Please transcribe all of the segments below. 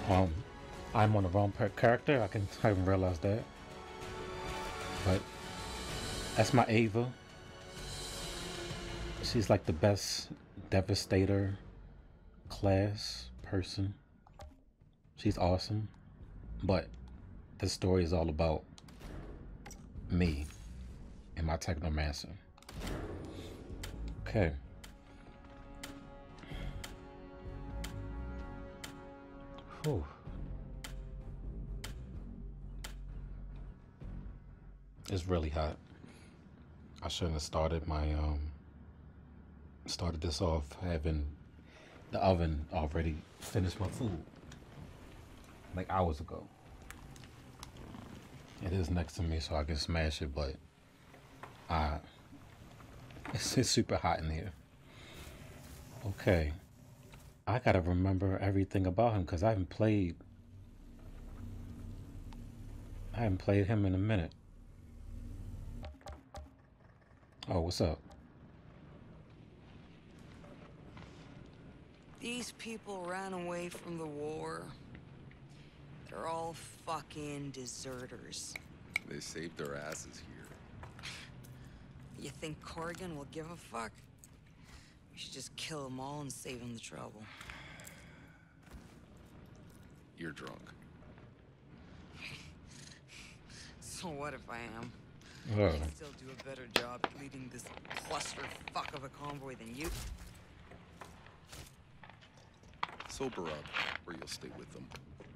Um, I'm on the wrong character. I haven't realized that. But that's my Ava. She's like the best Devastator class person. She's awesome. But the story is all about me and my Technomancer. Okay. Whew. It's really hot. I shouldn't have started started this off having the oven already finished my food like hours ago. It is next to me, so I can smash it, but it's super hot in here. Okay, I gotta remember everything about him because I haven't played him in a minute. Oh, what's up? These people ran away from the war. They're all fucking deserters. They saved their asses here. You think Corrigan will give a fuck? We should just kill them all and save him the trouble. You're drunk. So what if I am? Oh. I still do a better job at leading this clusterfuck of a convoy than you. Sober up, or you'll stay with them.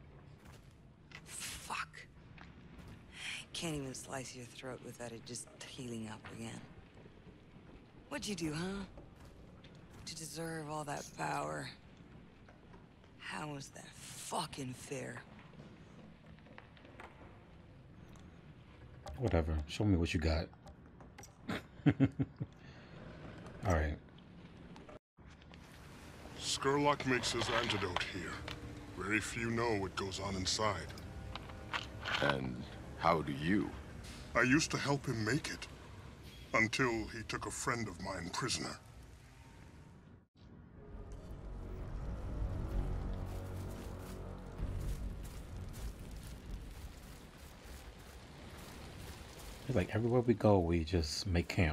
Fuck. Can't even slice your throat without it just healing up again. What'd you do, huh? To deserve all that power? How was that fucking fair? Whatever. Show me what you got. All right. Skurlock makes his antidote here. Very few know what goes on inside. And how do you? I used to help him make it. Until he took a friend of mine prisoner. It's like everywhere we go, we just make camp.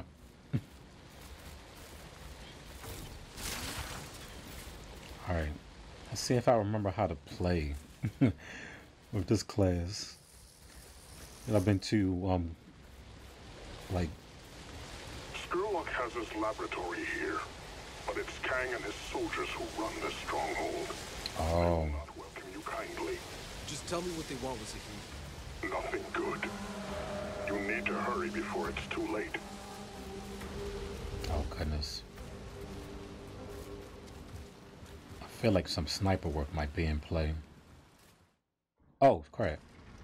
All right. Let's see if I remember how to play with this class. And I've been to, like... Skurlock has his laboratory here. But it's Kang and his soldiers who run this stronghold. Oh. They will not welcome you kindly. Just tell me what they want, Wazaki. Nothing good. You need to hurry before it's too late. Oh, goodness. I feel like some sniper work might be in play. Oh, crap.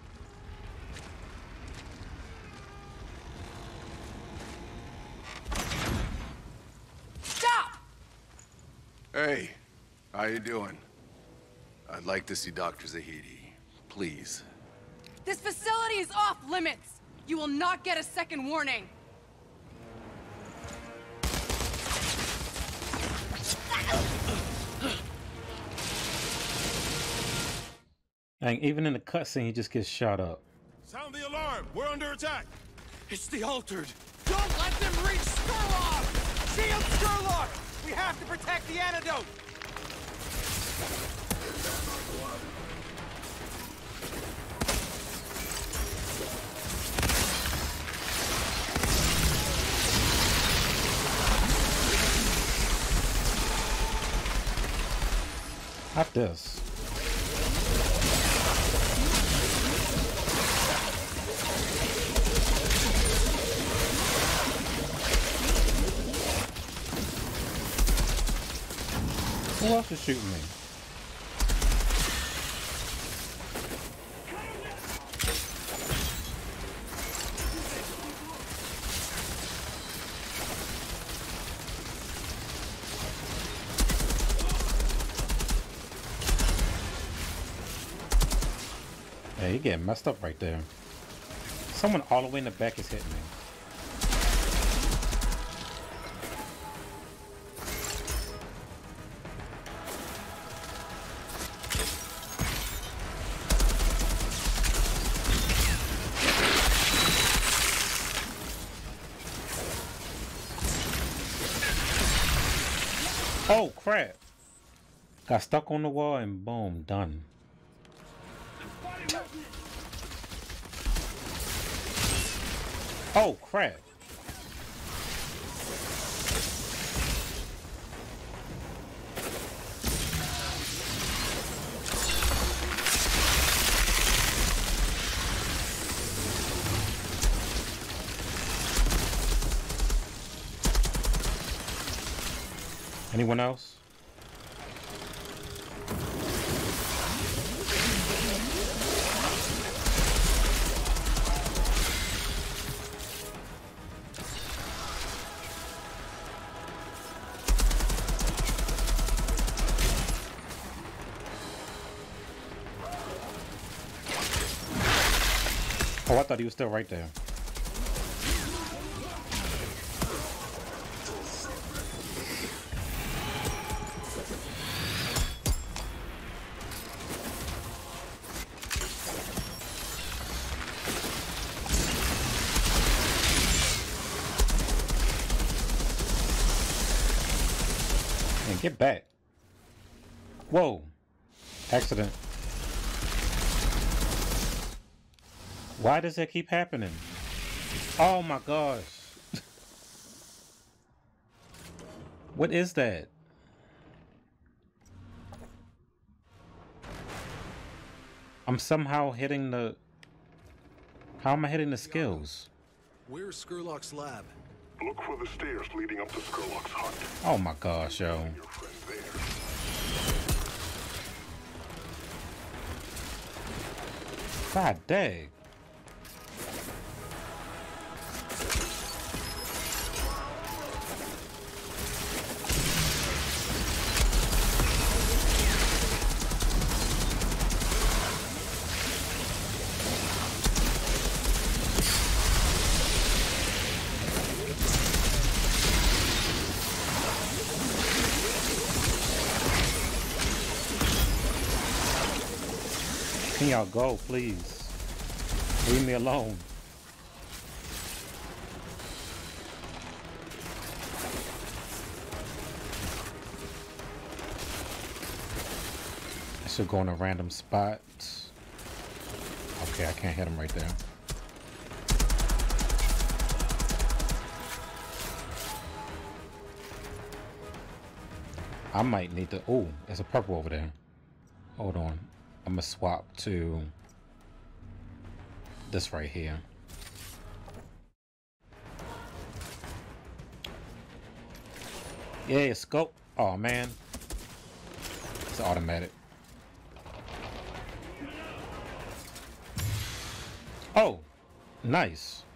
Stop! Hey, how you doing? I'd like to see Dr. Zahedi. Please. This facility is off limits! You will not get a second warning! Dang, even in the cutscene, he just gets shot up. Sound the alarm! We're under attack! It's the Altered! Don't let them reach Skurlock! Shield Skurlock! We have to protect the antidote! Not this. Who else is shooting me? Yeah, you getting messed up right there. Someone all the way in the back is hitting me. Oh crap! Got stuck on the wall and boom, done. Oh crap! Anyone else? Oh, I thought he was still right there. Man, get back. Whoa. Accident. Why does that keep happening? Oh my gosh. What is that? I'm somehow hitting the... How am I hitting the skills? Where's Skurlock's lab? Look for the stairs leading up to Skurlock's hut. Oh my gosh, yo. Your friend there. God dang. Can y'all go, please? Leave me alone. I should go in a random spot. Okay, I can't hit him right there. I might need to... Oh, there's a purple over there. Hold on. I'm gonna swap to this right here. Yeah, scope. Oh man, it's automatic. Oh, nice.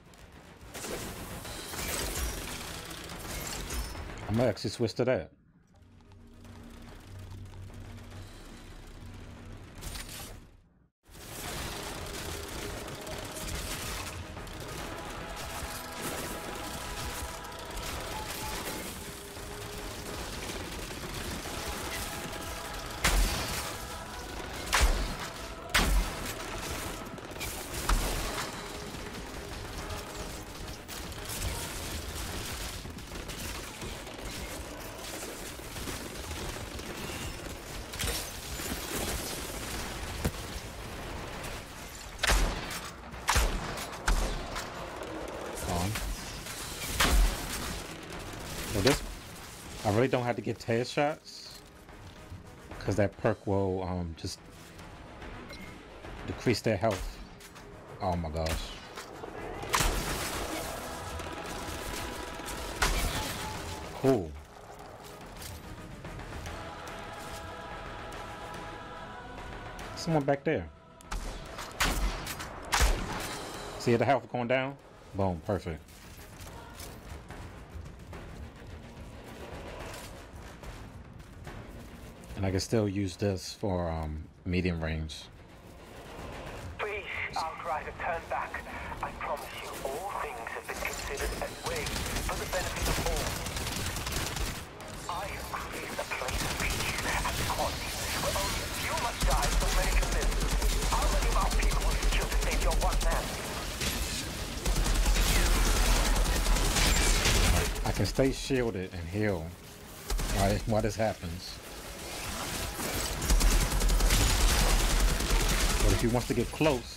I'm gonna actually switch to that. So this, I really don't have to get headshots because that perk will just decrease their health. Oh my gosh. Cool. Someone back there. See the health going down? Boom, perfect. And I can still use this for medium range. Please, Outrider, turn back. I promise you all things have been considered and weighed for the benefit of all. I have created a place of peace and quality where only a few must die so many can live. How many of our people will you kill to save your one man? I can stay shielded and heal why this happens. But if he wants to get close,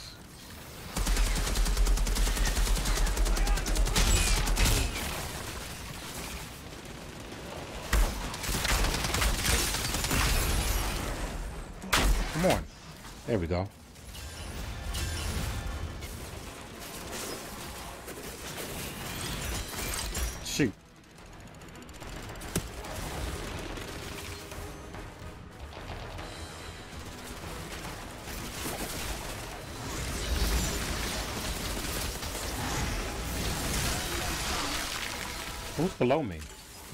come on. There we go. Shoot. Who's below me?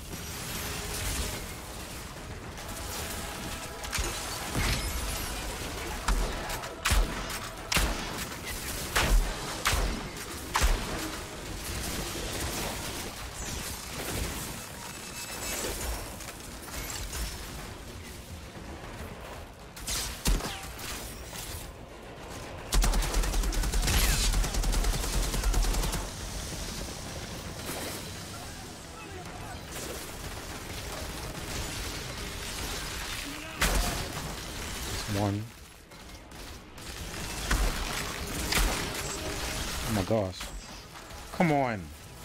One. Oh my gosh. Come on.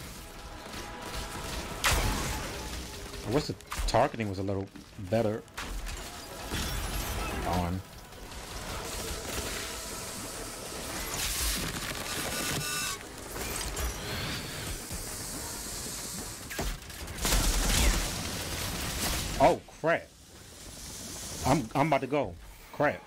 I wish the targeting was a little better on. Oh crap. I'm about to go. Crap.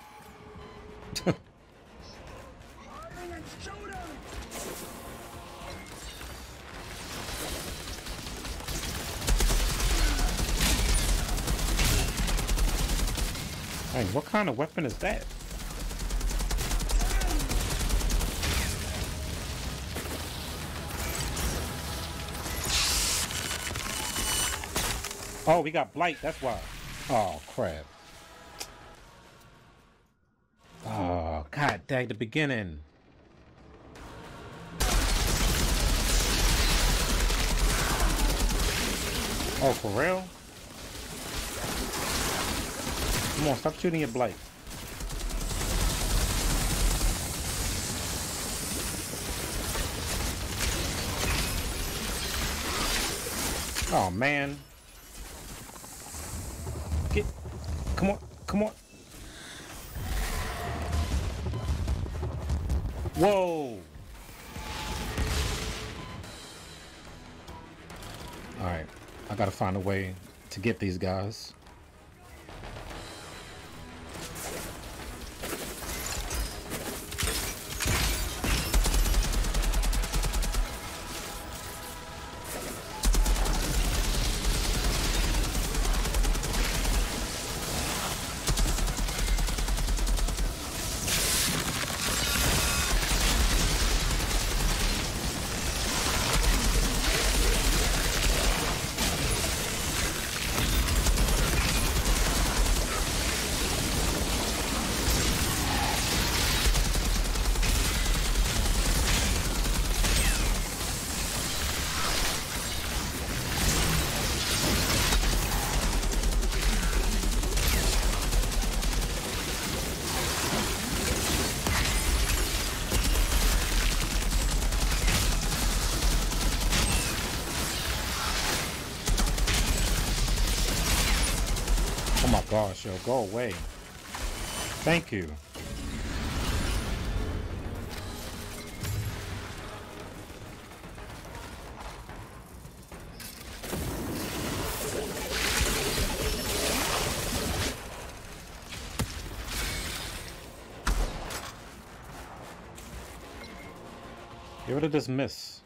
Hey, what kind of weapon is that? Oh, we got blight, that's why. Oh, crap. Oh, god dang, the beginning. Oh, for real? Come on, stop shooting your blight. Oh, man. Come on, come on. Whoa. Alright, I gotta find a way to get these guys. Oh my gosh, yo, go away. Thank you. Get rid of this miss.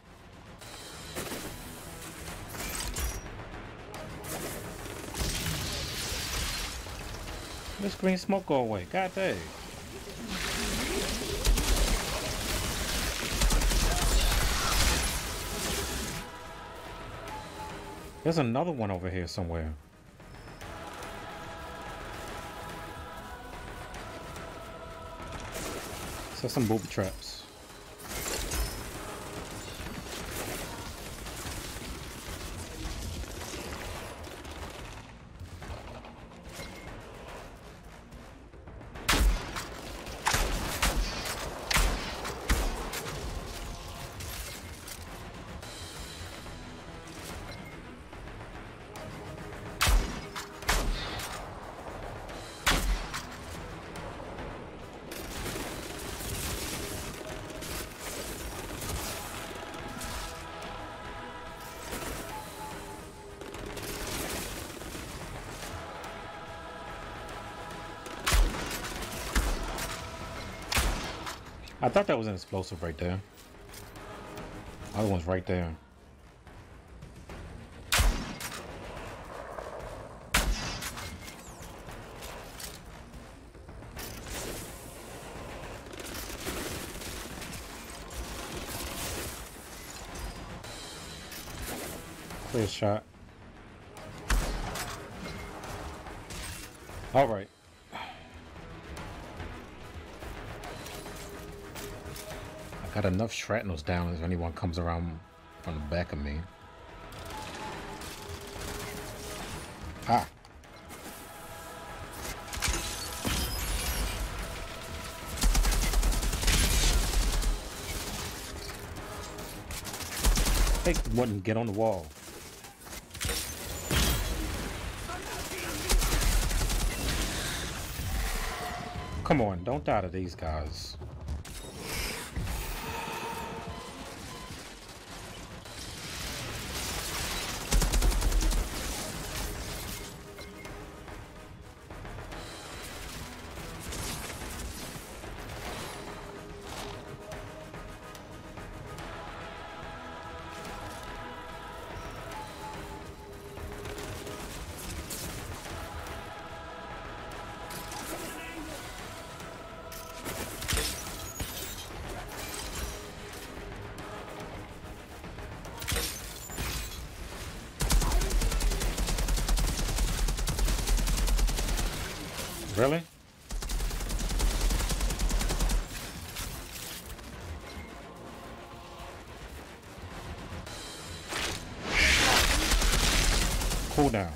This green smoke go away. God dang. There's another one over here somewhere. So some booby traps. I thought that was an explosive right there. Other one's right there. Clear shot. All right. I got enough shrapnels down if anyone comes around from the back of me. Ah. Hey, wouldn't get on the wall. Come on, don't die to these guys. Really? Cool down.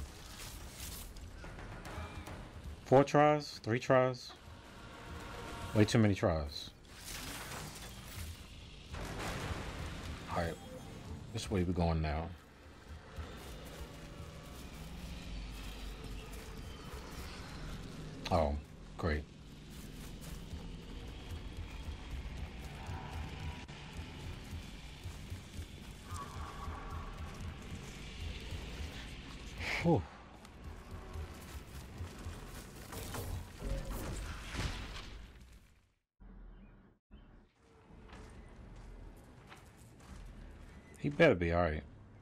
4 tries? 3 tries? Way too many tries. Alright. This way we're going now. Oh, great. Whew. He better be all right.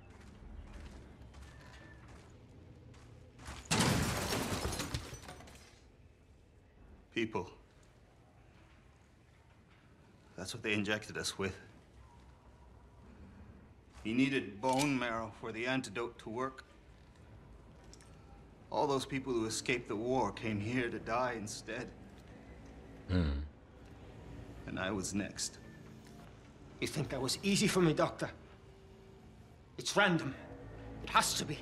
People. That's what they injected us with. He needed bone marrow for the antidote to work. All those people who escaped the war came here to die instead. And I was next. You think that was easy for me, Doctor? It's random. It has to be.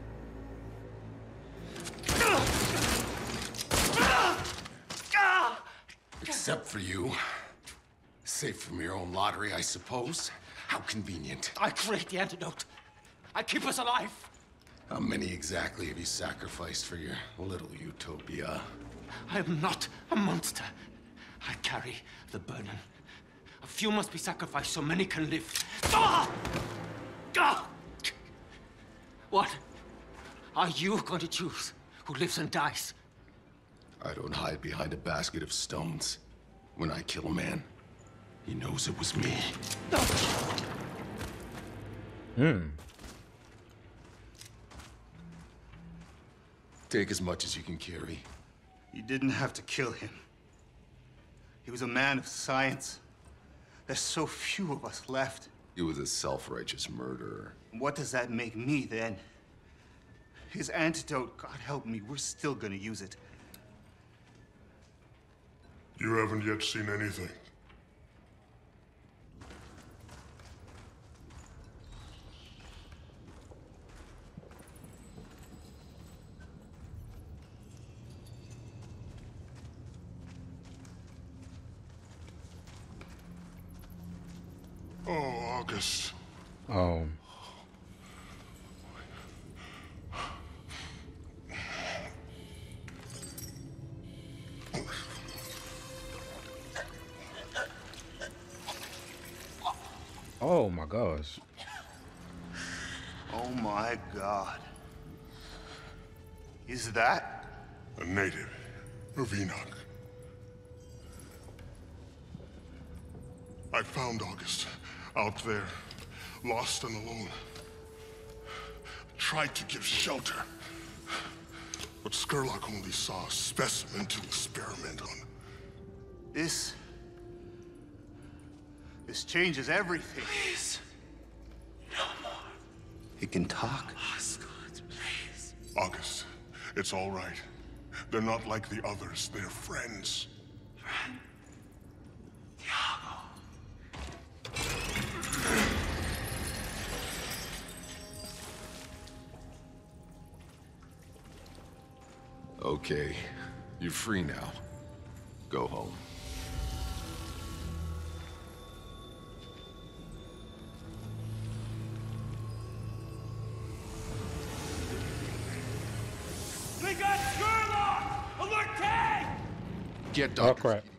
Except for you. Safe from your own lottery, I suppose. How convenient. I create the antidote. I keep us alive. How many exactly have you sacrificed for your little utopia? I am not a monster. I carry the burden. A few must be sacrificed so many can live. Ah! Ah! What are you going to choose? Who lives and dies? I don't hide behind a basket of stones. When I kill a man, he knows it was me. Take as much as you can carry. You didn't have to kill him. He was a man of science. There's so few of us left. He was a self-righteous murderer. What does that make me, then? His antidote, God help me, we're still gonna use it. You haven't yet seen anything. Oh, August. Oh. Oh my gosh. Oh my God. Is that? A native of Enoch. I found August out there, lost and alone. Tried to give shelter. But Skurlock only saw a specimen to experiment on. This changes everything. Please. No more. He can talk. Osgood, please. August, it's all right. They're not like the others. They're friends. Friend. Thiago. Okay, you're free now. Go home. We got Skurlock! Alert tank! Get Oh Dr. crap.